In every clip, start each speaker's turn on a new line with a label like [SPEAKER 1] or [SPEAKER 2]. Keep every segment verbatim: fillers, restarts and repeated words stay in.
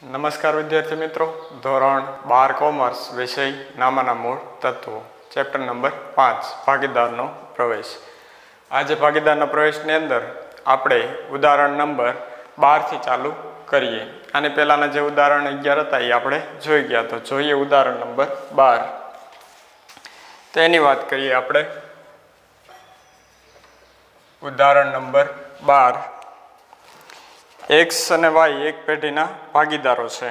[SPEAKER 1] નમસ્કાર વિદ્યાર્થી મિત્રો, ધોરણ બાર કોમર્સ વિષય નામાના મૂળ તત્વો, ચેપ્ટર નંબર પાંચ, ભાગીદારનો પ્રવેશ. આજે ભાગીદારના પ્રવેશની અંદર આપણે ઉદાહરણ નંબર બારથી ચાલુ કરીએ. આને પહેલાંના જે ઉદાહરણ અગિયાર હતા એ આપણે જોઈ ગયા, તો જોઈએ ઉદાહરણ નંબર બાર. તેની વાત કરીએ આપણે. ઉદાહરણ નંબર બાર. એક્સ અને વાય એક પેઢીના ભાગીદારો છે.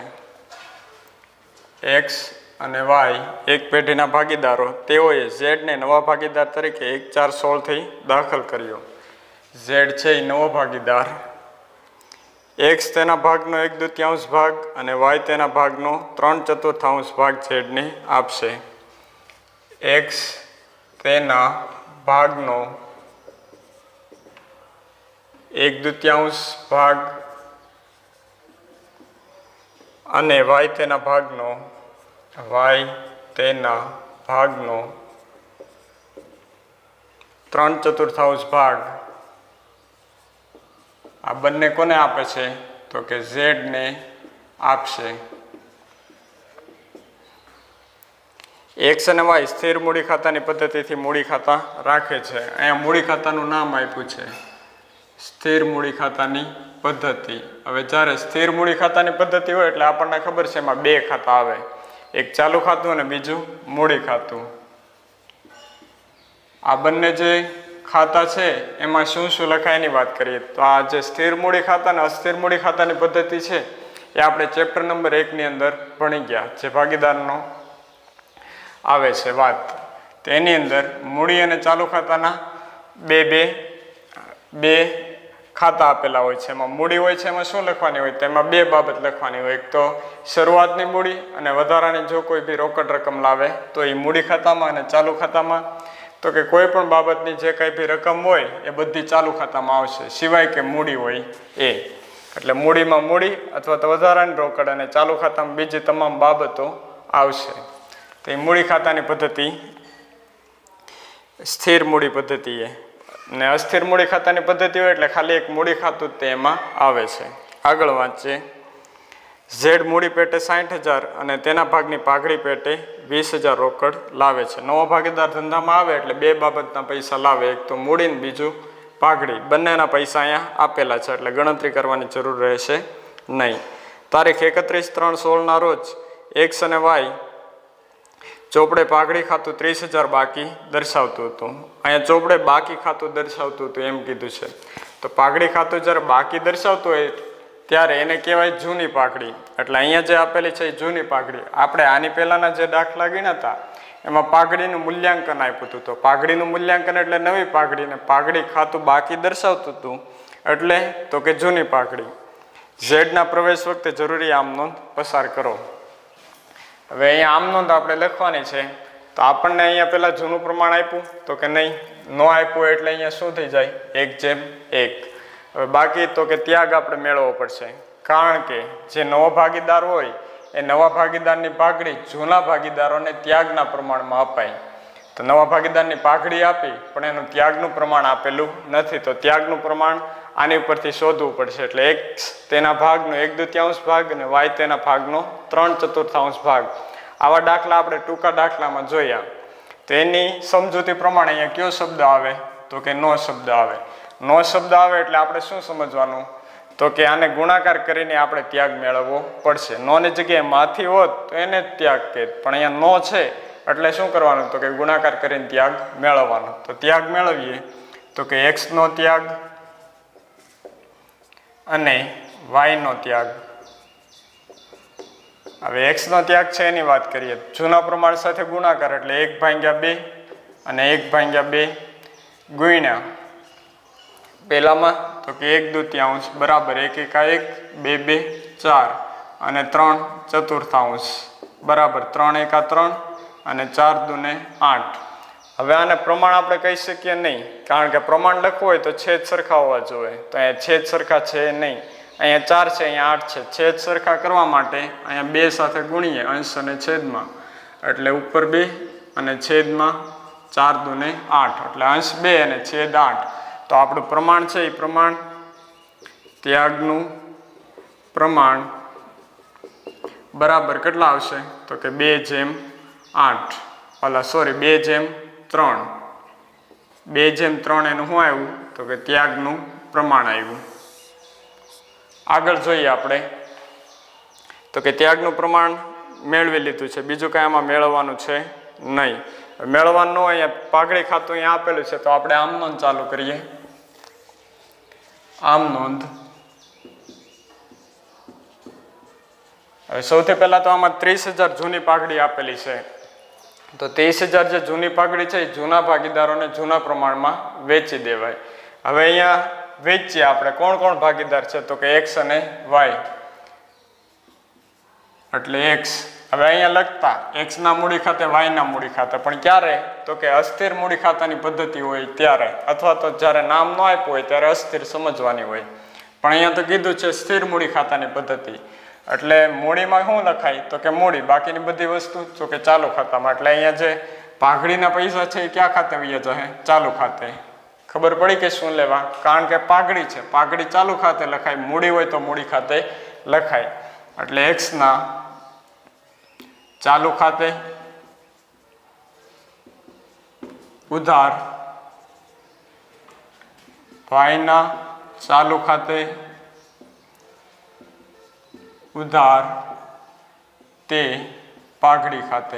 [SPEAKER 1] એક્સ અને વાય એક પેઢીના ભાગીદારો. તેઓએ ઝેડને નવા ભાગીદાર તરીકે એક ચાર સોળથી દાખલ કર્યો. ઝેડ છે એ નવો ભાગીદાર. એક્સ તેના ભાગનો એક દૂતીયાંશ ભાગ અને વાય તેના ભાગનો ત્રણ ચતુર્થાંશ ભાગ ઝેડને આપશે. એક્સ તેના ભાગનો એક દૂતીયાંશ ભાગ અને વાય તેના ભાગનો વાય તેના ભાગનો ત્રણ ચતુર્થાંશ ભાગ આ બંને કોને આપે છે? તો કે ઝેડને આપશે. એક્સ અને વાય સ્થિર મૂડી ખાતાની પદ્ધતિથી મૂડી ખાતા રાખે છે. અહીંયા મૂડી ખાતાનું નામ આપ્યું છે સ્થિર મૂડી ખાતાની પદ્ધતિ. હવે જ્યારે સ્થિર મૂડી ખાતાની પદ્ધતિ હોય એટલે આપણને ખબર છે એમાં બે ખાતા આવે, એક ચાલુ ખાતું અને બીજું મૂડી ખાતું. આ બંને જે ખાતા છે એમાં શું શું લખાય એની વાત કરીએ તો આ જે સ્થિર મૂડી ખાતા અને અસ્થિર મૂડી ખાતાની પદ્ધતિ છે એ આપણે ચેપ્ટર નંબર એકની અંદર ભણી ગયા, જે ભાગીદારનો આવે છે વાત. તેની અંદર મૂડી અને ચાલુ ખાતાના બે બે બે ખાતા આપેલા હોય છે. એમાં મૂડી હોય છે એમાં શું લખવાની હોય? તેમાં બે બાબત લખવાની હોય. એક તો શરૂઆતની મૂડી અને વધારાની જો કોઈ બી રોકડ રકમ લાવે તો એ મૂડી ખાતામાં, અને ચાલુ ખાતામાં તો કે કોઈ પણ બાબતની જે કંઈ બી રકમ હોય એ બધી ચાલુ ખાતામાં આવશે, સિવાય કે મૂડી હોય એ. એટલે મૂડીમાં મૂડી અથવા તો વધારાની રોકડ અને ચાલુ ખાતામાં બીજી તમામ બાબતો આવશે. તો એ મૂડી ખાતાની પદ્ધતિ સ્થિર મૂડી પદ્ધતિ એ. ને અસ્થિર મૂડી ખાતાની પદ્ધતિ હોય એટલે ખાલી એક મૂડી ખાતું જ તે એમાં આવે છે. આગળ વાંચીએ. ઝેડ મૂડી પેટે સાઠ હજાર અને તેના ભાગની પાઘડી પેટે વીસ હજાર રોકડ લાવે છે. નવો ભાગીદાર ધંધામાં આવે એટલે બે બાબતના પૈસા લાવે, એક તો મૂડી ને બીજું પાઘડી. બંનેના પૈસા અહીંયા આપેલા છે એટલે ગણતરી કરવાની જરૂર રહેશે નહીં. તારીખ એકત્રીસ ત્રણ સોળના રોજ એક્સ અને વાય ચોપડે પાઘડી ખાતું ત્રીસ હજાર બાકી દર્શાવતું હતું. અહીંયા ચોપડે બાકી ખાતું દર્શાવતું હતું એમ કીધું છે. તો પાઘડી ખાતું જ્યારે બાકી દર્શાવતું હોય ત્યારે એને કહેવાય જૂની પાઘડી. એટલે અહીંયા જે આપેલી છે એ જૂની પાઘડી. આપણે આની પહેલાંના જે દાખલા ગણ્યા હતા એમાં પાઘડીનું મૂલ્યાંકન આપ્યું હતું. તો પાઘડીનું મૂલ્યાંકન એટલે નવી પાઘડી, ને પાઘડી ખાતું બાકી દર્શાવતું હતું એટલે તો કે જૂની પાઘડી. ઝેડના પ્રવેશ વખતે જરૂરી આમ નોંધ પસાર કરો. હવે અહીંયા આમ નોંધ આપણે લખવાની છે. તો આપણને અહીંયા પહેલાં જૂનું પ્રમાણ આપ્યું તો કે નહીં, ન આપ્યું એટલે અહીંયા શું થઈ જાય? એક જેમ એક. હવે બાકી તો કે ત્યાગ આપણે મેળવવો પડશે, કારણ કે જે નવો ભાગીદાર હોય એ નવા ભાગીદારની પાઘડી જૂના ભાગીદારોને ત્યાગના પ્રમાણમાં અપાય. તો નવા ભાગીદારની પાઘડી આપી પણ એનું ત્યાગનું પ્રમાણ આપેલું નથી. તો ત્યાગનું પ્રમાણ આની ઉપરથી શોધવું પડશે. એટલે એક્સ તેના ભાગનો એક દૂતીયાંશ ભાગ અને વાય તેના ભાગનો ત્રણ ચતુર્થાંશ ભાગ. આવા દાખલા આપણે ટૂંકા દાખલામાં જોયા. તો એની સમજૂતી પ્રમાણે અહીંયા કયો શબ્દ આવે? તો કે નો શબ્દ આવે. નો શબ્દ આવે એટલે આપણે શું સમજવાનું? તો કે આને ગુણાકાર કરીને આપણે ત્યાગ મેળવવો પડશે. નોની જગ્યાએ માંથી હોત તો એને જ ત્યાગ કહેત, પણ અહીંયા નો છે એટલે શું કરવાનું? તો કે ગુણાકાર કરીને ત્યાગ મેળવવાનો. તો ત્યાગ મેળવીએ તો કે એક્સ નો ત્યાગ અને વાય નો ત્યાગ. હવે એક્સ નો ત્યાગ છે એની વાત કરીએ. જૂના પ્રમાણ સાથે ગુણાકાર એટલે એક ભાગ્યા બે અને એક ભાગ્યા બે ગુણ્યા પહેલામાં તો કે એક દૂતીયાંશ બરાબર એક એકા એક, બે બે ચાર અને ત્રણ ચતુર્થાંશ બરાબર ત્રણ એકા ત્રણ અને ચાર દૂને આઠ. હવે આને પ્રમાણ આપણે કહી શકીએ નહીં, કારણ કે પ્રમાણ લખવું હોય તો છેદ સરખા હોવા જોઈએ. તો અહીંયા છેદ સરખા છે નહીં. અહીંયા ચાર છે, અહીંયા આઠ છે. છેદ સરખા કરવા માટે અહીંયા બે સાથે ગુણીએ અંશ અને છેદમાં, એટલે ઉપર બે અને છેદમાં ચાર દૂને આઠ, એટલે અંશ બે અને છેદ આઠ. તો આપણું પ્રમાણ છે એ પ્રમાણ ત્યાગનું પ્રમાણ બરાબર કેટલા આવશે તો કે બે જેમ આઠ ઓલા સોરી બે જેમ ત્રણ બે જેમ ત્રણ એનું શું આવ્યું તો કે ત્યાગનું પ્રમાણ આવ્યું। આગળ જોઈએ આપણે તો કે ત્યાગનું પ્રમાણ મેળવી લીધું છે, બીજું કાંઈ આમાં મેળવવાનું છે નહીં। મેળવવાનું હોય અહીંયા પાઘડી ખાતું અહીંયા આપેલું છે તો આપણે આમ નોંધ ચાલુ કરીએ। આમ નોંધ હવે સૌથી પહેલા તો આમાં ત્રીસ હજાર જૂની પાઘડી આપેલી છે તો ત્રીસ હજાર જે જૂની પાઘડી છે એ જૂના ભાગીદારોને જૂના પ્રમાણમાં વેચી દેવાય। હવે અહીંયા વેચીએ આપણે કોણ કોણ ભાગીદાર છે તો કે એક્સ અને વાય એટલે એક્સ। હવે અહીંયા લખતા એક્સ ના મૂડી ખાતે વાય ના મૂડી ખાતે પણ ક્યારે તો કે અસ્થિર મૂડી ખાતાની પદ્ધતિ હોય ત્યારે અથવા તો જ્યારે નામ ન આપ્યું હોય ત્યારે અસ્થિર સમજવાની હોય પણ અહીંયા તો કીધું છે સ્થિર મૂડી ખાતાની પદ્ધતિ એટલે મૂડીમાં શું લખાય તો કે મૂડી બાકીની બધી વસ્તુ તો કે ચાલુ ખાતામાં એટલે અહીંયા જે પાઘડીના પૈસા છે એ ક્યાં ખાતે વયા જશે ચાલુ ખાતે। ખબર પડી કે શું લેવા કારણ કે પાઘડી છે પાઘડી ચાલુ ખાતે લખાય મૂડી હોય તો મૂડી ખાતે લખાય એટલે એક્સ ના ચાલુ ખાતે ઉધાર વાયના ચાલુ ખાતે ઉધાર તે પાઘડી ખાતે।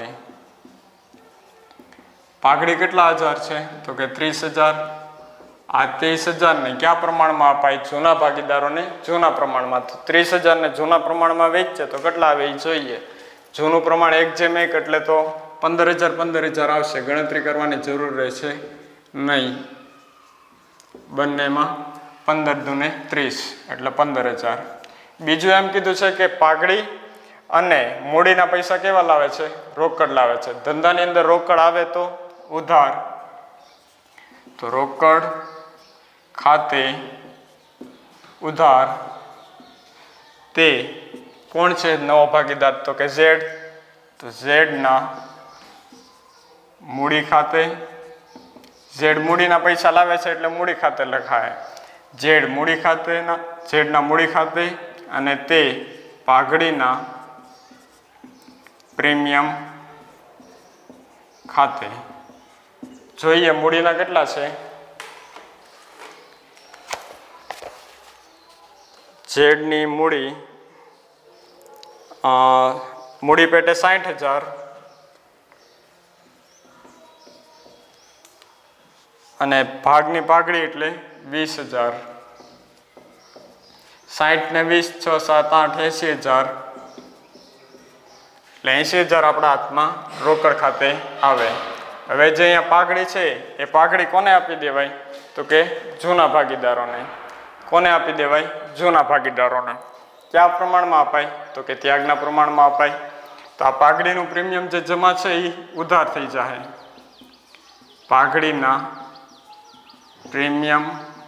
[SPEAKER 1] પાઘડી કેટલા હજાર છે તો કે ત્રીસ હજાર આ ત્રીસ હજાર ને કયા પ્રમાણમાં અપાય જૂના ભાગીદારોને જૂના પ્રમાણમાં તો ત્રીસ હજાર ને જૂના પ્રમાણમાં વેચશે તો કેટલા આવે એ જોઈએ। જૂનું પ્રમાણ એક જેમ એક એટલે તો પંદર હજાર પંદર હજાર આવશે ગણતરી કરવાની જરૂર રહેશે નહીં બંનેમાં પંદર દુને ત્રીસ એટલે પંદર હજાર। બીજું એમ કીધું છે કે પાઘડી અને મૂડીના પૈસા કેવા લાવે છે રોકડ લાવે છે। ધંધાની અંદર રોકડ આવે તો ઉધાર તો રોકડ ખાતે ઉધાર તે કોણ છે નવો ભાગીદાર તો કે ઝેડ તો ઝેડ ના મૂડી ખાતે ઝેડ મૂડીના પૈસા લાવે છે એટલે મૂડી ખાતે લખાય ઝેડ મૂડી ખાતેના ઝેડના મૂડી ખાતે અને તે પાઘડીના પ્રીમિયમ ખાતે। જોઈએ મૂડીના કેટલા છે ઝેડની મૂડી મૂડી પેટે સાઠ હજાર અને ભાગની પાઘડી એટલે વીસ હજાર સાઠ ને વીસ છ સાત આઠ એસી હજાર એટલે એસી હજાર આપણા હાથમાં રોકડ ખાતે આવે। હવે જે અહીંયા પાઘડી છે એ પાઘડી કોને આપી દેવાય તો કે જૂના ભાગીદારોને કોને આપી દેવાય જૂના ભાગીદારોને કયા પ્રમાણમાં અપાય તો કે ત્યાગના પ્રમાણમાં અપાય તો આ પાઘડીનું પ્રીમિયમ જે જમા છે એ ઉધાર થઈ જાય પાઘડીના પ્રીમિયમ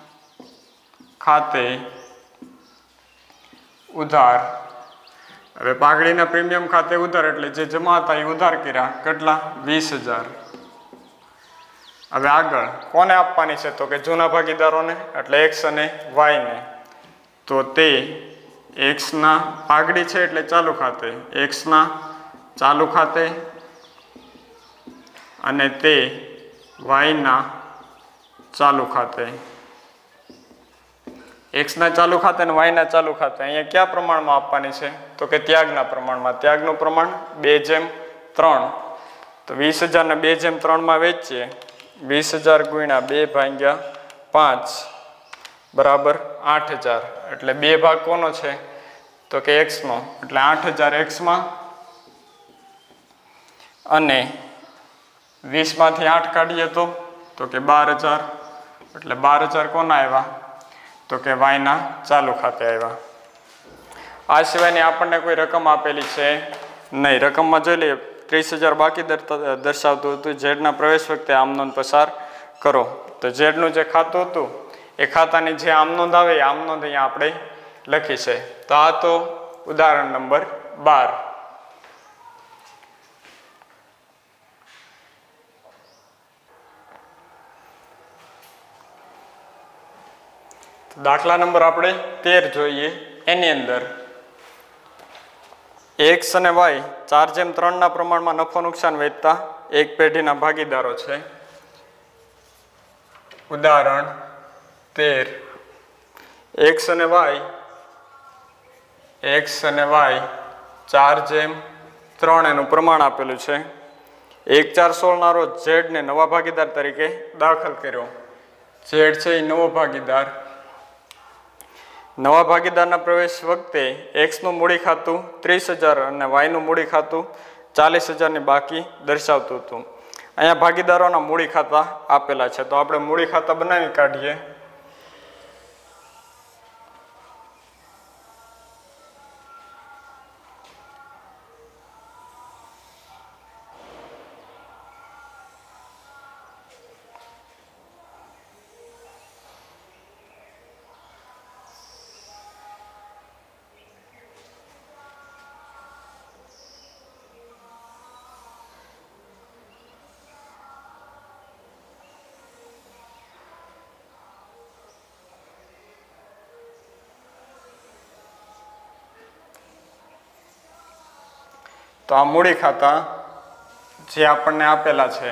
[SPEAKER 1] ખાતે ઉધાર। હવે પાઘડીના પ્રીમિયમ ખાતે ઉધાર એટલે જે જમા હતા એ ઉધાર કર્યા કેટલા વીસ હજાર। હવે આગળ કોને આપવાની છે તો કે જૂના ભાગીદારોને એટલે એક્સ અને વાય ને તો તે એક્સ ના પાઘડી છે એટલે ચાલુ ખાતે એક્સ ના ચાલુ ખાતે અને તે વાય ના ચાલુ ખાતે એક્સ ના ચાલુ ખાતે અને વાય ના ચાલુ ખાતે અહીંયા કયા પ્રમાણમાં આપવાની છે તો કે ત્યાગના પ્રમાણમાં ત્યાગનું પ્રમાણ બે જેમ ત્રણ તો વીસ હજાર ને બે જેમ ત્રણમાં વેચીએ વીસ હજાર ગુણ્યા બે ભાગ્યા પાંચ બરાબર આઠ હજાર એટલે બે ભાગ કોનો છે તો કે એક્સનો એટલે આઠ હજાર એક્સમાં અને વીસમાંથી આઠ કાઢીએ તો તો કે બાર હજાર એટલે બાર હજાર કોના આવ્યા તો કે વાયના ચાલુ ખાતે આવ્યા। આ સિવાયની આપણને કોઈ રકમ આપેલી છે નહીં। રકમમાં જોઈ લઈએ ત્રીસ હજાર બાકી દર્શાવતું હતું ઝેડના પ્રવેશ વખતે આમ નોંધ પસાર કરો તો ઝેડનું જે ખાતું હતું એ ખાતાની જે આમ નોંધ આવે એ આમ નોંધ અહીંયા આપણે લખી છે। તો આ તો ઉદાહરણ નંબર બાર। દાખલા નંબર આપણે તેર જોઈએ। એની અંદર એક્સ અને વાય ચાર જેમ ત્રણના પ્રમાણમાં નફો નુકસાન વહેંચતા એક પેઢીના ભાગીદારો છે. ઉદાહરણ તેર. એક્સ અને વાય એક્સ અને વાય ચાર જેમ ત્રણ એનું પ્રમાણ આપેલું છે. એક ચાર સોળના રોજ ઝેડને નવા ભાગીદાર તરીકે દાખલ કર્યો. ઝેડ છે એ નવો ભાગીદાર. નવા ભાગીદારના પ્રવેશ વખતે એક્સનું મૂડી ખાતું ત્રીસ હજાર અને વાયનું મૂડી ખાતું ચાલીસ હજારની બાકી દર્શાવતું હતું. અહીંયા ભાગીદારોના મૂડી ખાતા આપેલા છે, તો આપણે મૂડી ખાતા બનાવી કાઢીએ. તો આ મૂડી ખાતા જે આપણને આપેલા છે,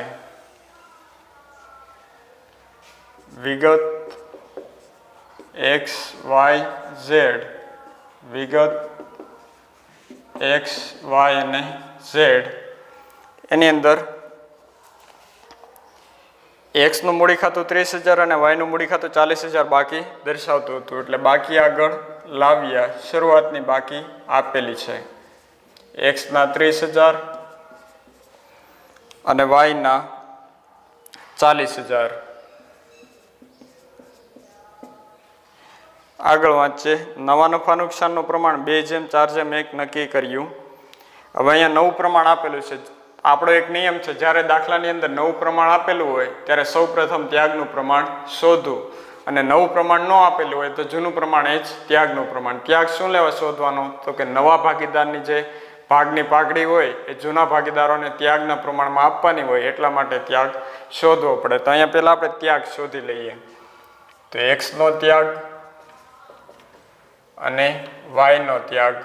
[SPEAKER 1] વિગત એક્સ વાય ઝેડ, વિગત એક્સ વાય અને ઝેડ, એની અંદર એક્સનું મૂડી ખાતું ત્રીસ હજાર અને વાયનું મૂડી ખાતું ચાલીસ હજાર બાકી દર્શાવતું હતું. એટલે બાકી આગળ લાવ્યા. શરૂઆતની બાકી આપેલી છે એક્સના ત્રીસ હજાર અને વાયના ચાલીસ હજાર. આગળ વાંચીએ. નવા નફા નુકસાનનું પ્રમાણ બે જેમ ચાર જેમ એક નક્કી કર્યું. હવે અહીંયા નવું પ્રમાણ આપેલું છે. આપણો એક નિયમ છે, જ્યારે દાખલાની અંદર નવું પ્રમાણ આપેલું હોય ત્યારે સૌ પ્રથમ ત્યાગનું પ્રમાણ શોધવું, અને નવું પ્રમાણ ન આપેલું હોય તો જૂનું પ્રમાણ એ જ ત્યાગનું પ્રમાણ. ત્યાગ શું લેવા શોધવાનો? તો કે નવા ભાગીદારની જે ભાગની પાઘડી હોય એ જૂના ભાગીદારોને ત્યાગના પ્રમાણમાં આપવાની હોય, એટલા માટે ત્યાગ શોધવો પડે. તો અહીંયા પહેલા આપણે ત્યાગ શોધી લઈએ. તો એક્સનો ત્યાગ અને વાયનો ત્યાગ.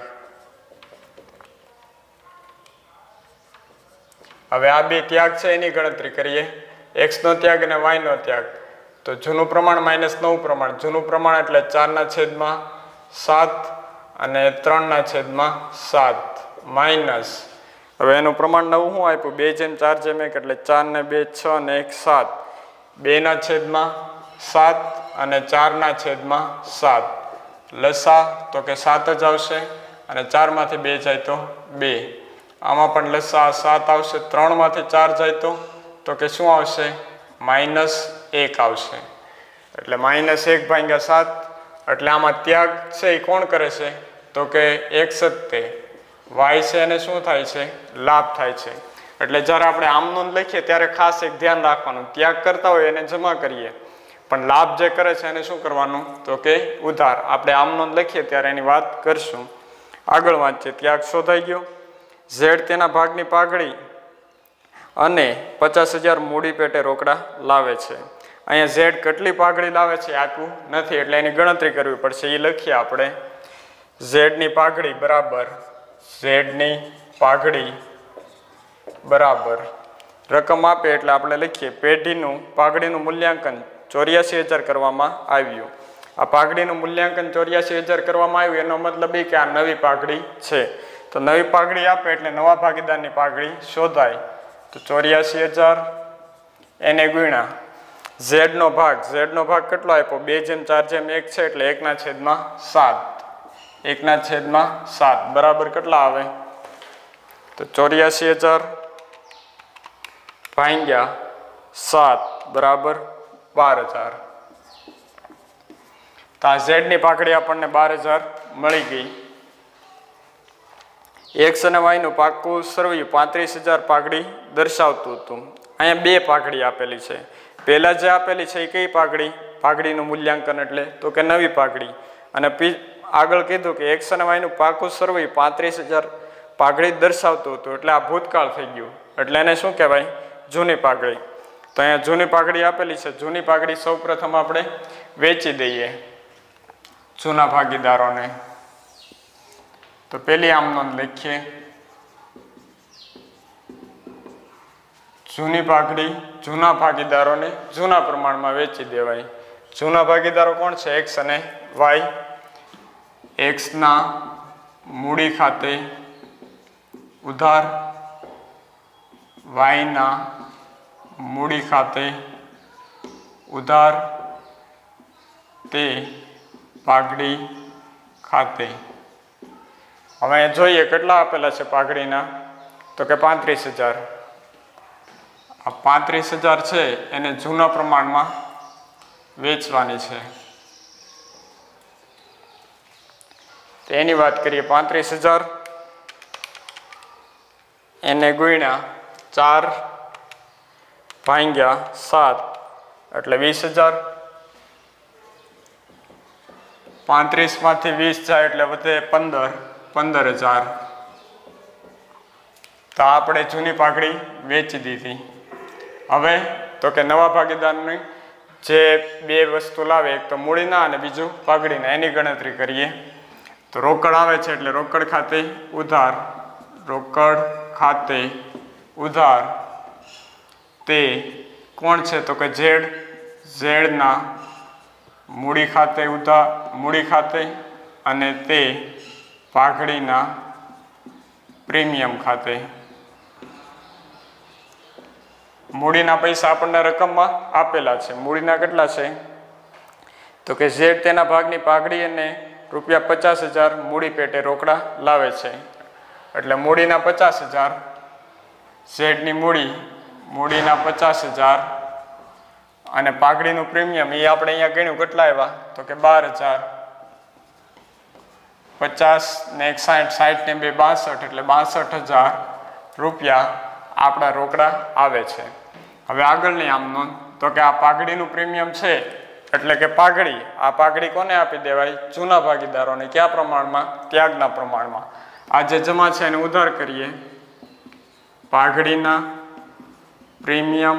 [SPEAKER 1] હવે આ બે ત્યાગ છે એની ગણતરી કરીએ. એક્સનો ત્યાગ અને વાયનો ત્યાગ. તો જૂનું પ્રમાણ માઇનસ નવું પ્રમાણ. જૂનું પ્રમાણ એટલે ચારના છેદમાં સાત અને ત્રણના છેદમાં સાત માઇનસ. હવે એનું પ્રમાણ નવું શું આપ્યું? બે જેમ ચાર જેમ એક, એટલે ચાર ને બે છ ને એક સાત. બે ના છેદમાં સાત અને ચારના છેદમાં સાત. લસા તો કે સાત જ આવશે, અને ચારમાંથી બે જાય તો બે. આમાં પણ લસા સાત આવશે. ત્રણમાંથી ચાર જાય તો તો કે શું આવશે? માઇનસ એક આવશે. એટલે માઇનસ એક ભાગ્યા સાત. એટલે આમાં ત્યાગ છે એ કોણ કરે છે? તો કે એક્સ જ તે. વાય છે એને શું થાય છે? લાભ થાય છે. એટલે જ્યારે આપણે આમ નોંધ લખીએ ત્યારે ખાસ એક ધ્યાન રાખવાનું, ત્યાગ કરતા હોય એને જમા કરીએ, પણ લાભ જે કરે છે એને શું કરવાનું? તો કે ઉધાર. આપણે આમ નોંધ લખીએ ત્યારે એની વાત કરશું. આગળ વાંચીએ. ત્યાગ શોધાઈ ગયો. ઝેડ તેના ભાગની પાઘડી અને પચાસ હજાર મૂડી પેટે રોકડા લાવે છે. અહીંયા ઝેડ કેટલી પાઘડી લાવે છે આપ્યું નથી, એટલે એની ગણતરી કરવી પડશે. એ લખીએ આપણે. ઝેડની પાઘડી બરાબર ઝેડની પાઘડી બરાબર રકમ આપે એટલે આપણે લખીએ પેઢીનું પાઘડીનું મૂલ્યાંકન ચોર્યાસી હજાર કરવામાં આવ્યું. આ પાઘડીનું મૂલ્યાંકન ચોર્યાસી હજાર કરવામાં આવ્યું એનો મતલબ એ કે આ નવી પાઘડી છે. તો નવી પાઘડી આપે એટલે નવા ભાગીદારની પાઘડી શોધાય. તો ચોર્યાસી હજાર એને ગુણ્યા ઝેડનો ભાગ. ઝેડનો ભાગ કેટલો આપ્યો? બે જેમ ચાર જેમ એક છે, એટલે એકના છેદમાં સાત. એકના છેદમાં સાત બરાબર કેટલા આવે? તો ચોર્યાસી હજાર ભાગ્યા સાત બરાબર બાર હજાર. તો આ ઝેડની પાઘડી આપણને બાર હજાર મળી ગઈ. એક્સ અને વાયનું પાકું સરવૈયું પાંત્રીસ હજાર પાઘડી દર્શાવતું હતું. અહીંયા બે પાઘડી આપેલી છે. પહેલા જે આપેલી છે એ કઈ પાઘડી? પાઘડીનું મૂલ્યાંકન એટલે તો કે નવી પાઘડી. અને આગળ કીધું કે એક્સ અને વાયનું પાકું સરવૈયું પાંત્રીસ હજાર પાઘડી દર્શાવતું હતું, એટલે આ ભૂતકાળ થઈ ગયું, એટલે એને શું કહેવાય? જૂની પાઘડી. તો અહીંયા જૂની પાઘડી આપેલી છે. જૂની પાઘડી સૌ પ્રથમ આપણે વેચી દઈએ જૂના ભાગીદારોને. તો પેલી આમ નોંધ લખીએ, જૂની પાઘડી જૂના ભાગીદારોને જૂના પ્રમાણમાં વેચી દેવાય. જૂના ભાગીદારો કોણ છે? એક્સ અને વાય. એક્સના મૂડી ખાતે ઉધાર, વાયના મૂડી ખાતે ઉધાર, તે પાઘડી ખાતે. હવે જોઈએ કેટલા આપેલા છે પાઘડીના, તો કે પાંત્રીસ હજાર. આ પાંત્રીસ હજાર છે એને જૂના પ્રમાણમાં વેચવાની છે. તો એની વાત કરીએ, પાંત્રીસ હજાર એને ગુણ્યા ચાર ભાંગ્યા સાત એટલે વીસ હજાર. પાંત્રીસ માંથી વીસ જાય એટલે વધે પંદર પંદર હજાર. તો આપણે જૂની પાઘડી વેચી દીધી. હવે તો કે નવા ભાગીદારની જે બે વસ્તુ લાવે, એક તો મૂડીના અને બીજું પાઘડીના, એની ગણતરી કરીએ. તો રોકડ આવે છે એટલે રોકડ ખાતે ઉધાર, રોકડ ખાતે ઉધાર, તે કોણ છે? તો કે ઝેડ. ઝેડના મૂડી ખાતે ઉધાર, મૂડી ખાતે, અને તે પાઘડીના પ્રીમિયમ ખાતે. મૂડીના પૈસા આપણને રકમમાં આપેલા છે. મૂડીના કેટલા છે? તો કે ઝેડ તેના ભાગની પાઘડી અને રૂપિયા પચાસ હજાર મૂડી પેટે રોકડા લાવે છે. એટલે મૂડીના પચાસ હજાર, ઝેડની મૂડી, મૂડીના પચાસ હજાર, અને પાઘડીનું પ્રીમિયમ એ આપણે અહીંયા ગણ્યું કેટલા આવ્યા? તો કે બાર હજાર. પચાસ ને એક સાઠ, સાઠ ને બે બાસઠ એટલે બાસઠ હજાર રૂપિયા આપણા રોકડા આવે છે. હવે આગળની આમ નોંધ, તો કે આ પાઘડીનું પ્રીમિયમ છે એટલે કે પાઘડી, આ પાઘડી કોને આપી દેવાય? જૂના ભાગીદારોને. કયા પ્રમાણમાં? ત્યાગના પ્રમાણમાં. આ જે જમા છે એને ઉધાર કરીએ. પાઘડીના પ્રીમિયમ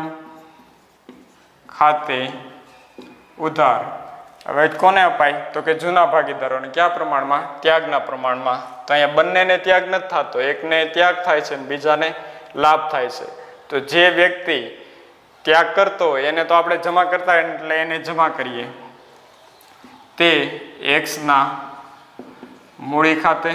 [SPEAKER 1] ખાતે ઉધાર. હવે કોને અપાય? તો કે જૂના ભાગીદારોને. કયા પ્રમાણમાં? ત્યાગના પ્રમાણમાં. તો અહીંયા બંનેને ત્યાગ નથી થતો, એકને ત્યાગ થાય છે અને બીજાને લાભ થાય છે. તો જે વ્યક્તિ ત્યાગ કરતો હોય એને તો આપણે જમા કરતા હોય એટલે એને જમા કરીએ. તે એક્સના મૂડી ખાતે.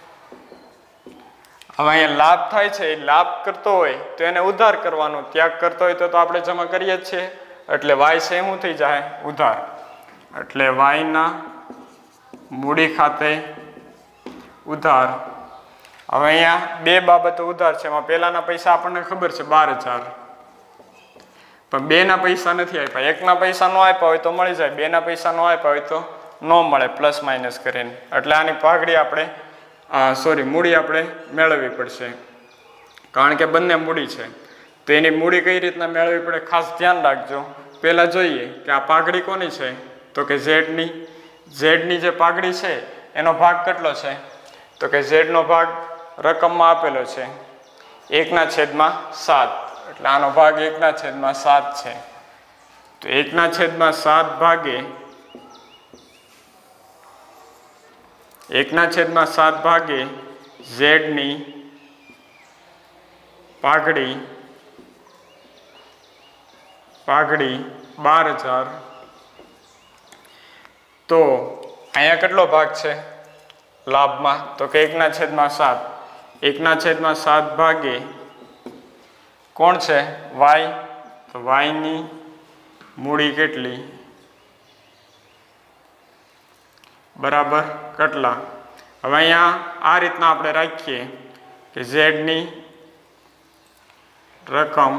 [SPEAKER 1] હવે અહીંયા લાભ થાય છે, લાભ કરતો હોય તો એને ઉધાર કરવાનો, ત્યાગ કરતો હોય તો આપણે જમા કરીએ જ છીએ. એટલે વાય છે શું થઈ જાય? ઉધાર. એટલે વાયના મૂડી ખાતે ઉધાર. હવે અહીંયા બે બાબતો ઉધાર છે. એમાં પહેલાના પૈસા આપણને ખબર છે બાર હજાર, પણ બે ના પૈસા નથી આપ્યા. એકના પૈસા ન આપ્યા હોય તો મળી જાય, બે ના પૈસા ન આપ્યા હોય તો ન મળે, પ્લસ માઇનસ કરીને. એટલે આની પાઘડી આપણે સોરી મૂડી આપણે મેળવવી પડશે, કારણ કે બંને મૂડી છે. તો એની મૂડી કઈ રીતના મેળવવી પડે ખાસ ધ્યાન રાખજો. પહેલાં જોઈએ કે આ પાઘડી કોની છે? તો કે ઝેડની. ઝેડની જે પાઘડી છે એનો ભાગ કેટલો છે? તો કે ઝેડનો ભાગ રકમમાં આપેલો છે એકના છેદમાં સાત. એટલે આનો ભાગ એકના છેદમાં સાત છે. તો એકના છેદમાં સાત ભાગે એકના છેદમાં સાત ભાગે ઝેડની પાઘડી પાઘડી બાર હજાર. તો અહીંયા કેટલો ભાગ છે લાભમાં? તો કે એકના છેદમાં સાત. એકના છેદમાં સાત ભાગે કોણ છે? વાય. તો વાયની મૂડી કેટલી? બરાબર કેટલા? હવે અહીંયા આ રીતના આપણે રાખીએ કે ઝેડની રકમ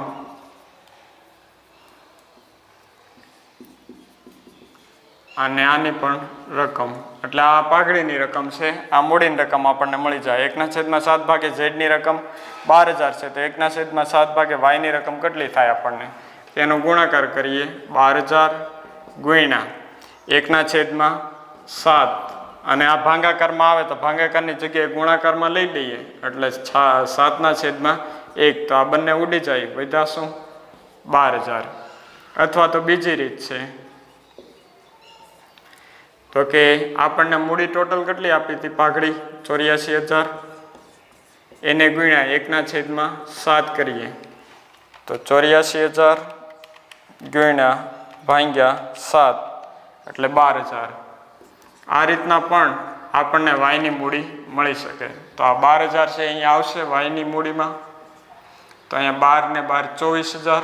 [SPEAKER 1] અને આની પણ રકમ. એટલે આ પાઘડીની રકમ છે, આ મૂડીની રકમ આપણને મળી જાય. એકના છેદમાં સાત ભાગે ઝેડની રકમ બાર હજાર છે, તો એકના છેદમાં સાત ભાગે વાયની રકમ કેટલી થાય આપણને? તેનો ગુણાકાર કરીએ. બાર હજાર ગુણ્યા એકના છેદમાં સાત, અને આ ભાગાકારમાં આવે તો ભાગાકારની જગ્યાએ ગુણાકારમાં લઈ લઈએ એટલે સાતના છેદમાં એક. તો આ બંને ઉડી જાય, વધ્યા શું? બાર હજાર. અથવા તો બીજી રીત છે તો કે આપણને મૂડી ટોટલ કેટલી આપી હતી પાઘડી ચોર્યાસી હજાર, એને ગુણ્યા એકના છેદમાં સાત કરીએ તો ચોર્યાસી હજાર ગુણ્યા ભાંગ્યા સાત એટલે બાર હજાર. આ રીતના પણ આપણને વાયની મૂડી મળી શકે. તો આ બાર હજાર છે અહીંયા આવશે વાયની મૂડીમાં. તો અહીંયા બાર ને બાર ચોવીસ હજાર.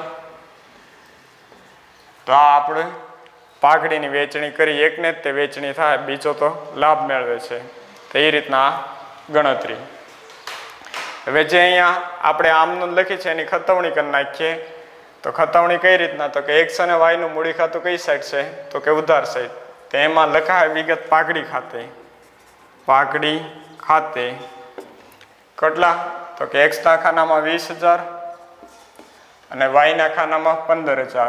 [SPEAKER 1] તો આ આપણે પાઘડીની વેચણી કરી, એકને જ તે વેચણી થાય, બીજો તો લાભ મેળવે છે. તો એ રીતના ગણતરી. હવે જે અહીંયા આપણે આમનું લખી છે એની ખતવણી કરી નાખીએ. તો ખતવણી કઈ રીતના, તો કે એક્સ અને વાયનું મૂડી ખાતું કઈ સાઈડ છે, તો કે ઉધાર સાઈડ. તો એમાં લખાય વિગત પાઘડી ખાતે. પાઘડી ખાતે કેટલા, તો કે એક્સના ખાનામાં વીસ હજાર અને વાયના ખાનામાં પંદર હજાર.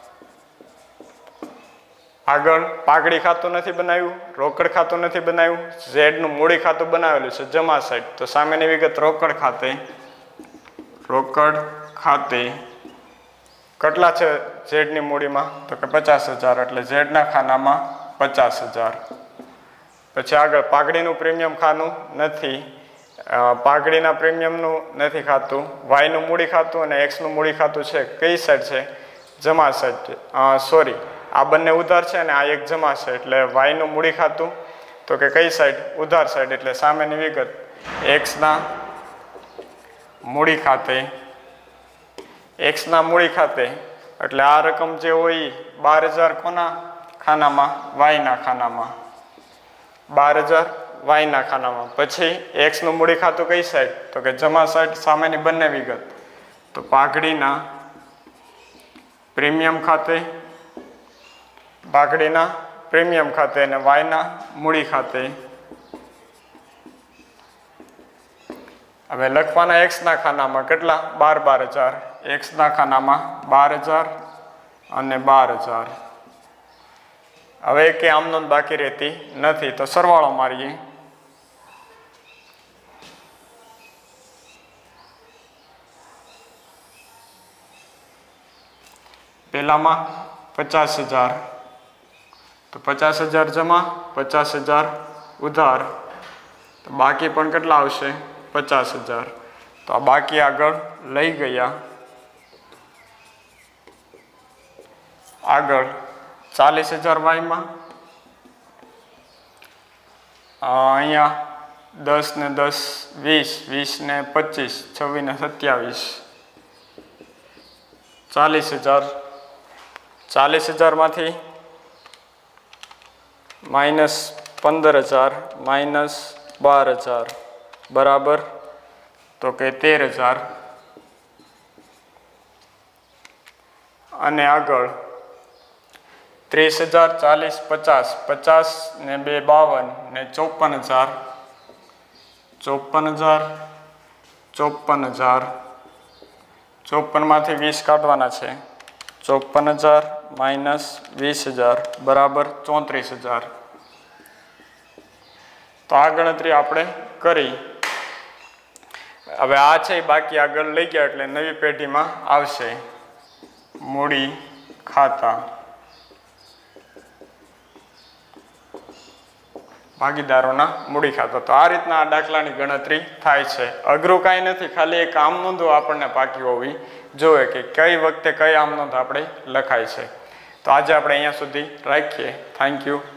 [SPEAKER 1] આગળ પાઘડી ખાતું નથી બનાવ્યું, રોકડ ખાતું નથી બનાવ્યું, ઝેડનું મૂડી ખાતું બનાવેલું છે જમા સાઈડ. તો સામેની વિગત રોકડ ખાતે. રોકડ ખાતે કેટલા છે ઝેડની મૂડીમાં, તો કે પચાસ હજાર એટલે ઝેડના ખાનામાં પચાસ હજાર. પછી આગળ પાઘડીનું પ્રીમિયમ ખાનું નથી, પાઘડીના પ્રીમિયમનું નથી ખાતું, વાયનું મૂડી ખાતું અને એક્સનું મૂડી ખાતું છે કઈ સાઈડ છે, જમા સાઈડ. સોરી આ બંને ઉધાર છે અને આ એક જમા છે એટલે વાયનું મૂડી ખાતું તો કે કઈ સાઈડ, ઉધાર સાઈડ. એટલે સામેની વિગત એક્સના મૂડી ખાતે. એક્સના મૂડી ખાતે એટલે આ રકમ જે હોય બાર હજાર કોના ખાનામાં, વાયના ખાનામાં. બાર હજાર વાયના ખાનામાં. પછી એક્સનું મૂડી ખાતું કઈ સાઈડ, તો કે જમા સાઈડ. સામેની બંને વિગત તો પાઘડીના પ્રીમિયમ ખાતે, પાઘડીના પ્રીમિયમ ખાતે અને વાયના મૂડી ખાતે. હવે લખવાના એક્સના ખાનામાં કેટલા, બાર બાર હજાર. એક્સના ખાનામાં બાર હજાર અને બાર હજાર. હવે કે આમનો બાકી રહેતી નથી તો સરવાળો મારીએ. પહેલામાં પચાસ હજાર તો પચાસ હજાર જમા, પચાસ હજાર ઉધાર. તો બાકી પણ કેટલા આવશે, પચાસ હજાર. તો આ બાકી આગળ લઈ ગયા. આગળ ચાલીસ હજાર વાયમાં, અહીંયા દસ ને દસ વીસ, વીસ ને પચીસ છવ્વીસ ને સત્યાવીસ, ચાલીસ હજાર. ચાલીસ હજારમાંથી માઇનસ પંદર હજાર માઇનસ બાર હજાર બરાબર તો કે તેર હજાર. અને આગળ ત્રીસ હજાર, ચાલીસ, પચાસ, પચાસ ને બે બાવન ને ચોપન હજાર, ચોપન હજાર, ચોપન હજાર. ચોપનમાંથી વીસ કાઢવાના છે. ચોપન હજાર માઇનસ વીસ હજાર બરાબર ચોત્રીસ હજાર. તો આ ગણતરી આપણે કરી. હવે આ છે બાકી આગળ લઈ ગયા એટલે નવી પેઢીમાં આવશે મૂડી ખાતા, ભાગીદારોના મૂડી ખાતા. તો આ રીતના આ દાખલાની ગણતરી થાય છે. અઘરું કાંઈ નથી, ખાલી એક આમ નોંધો આપણને પાકી હોવી જોઈએ કે કઈ વખતે કઈ આમ નોંધ આપણે લખાય છે. તો આજે આપણે અહીંયા સુધી રાખીએ. Thank you.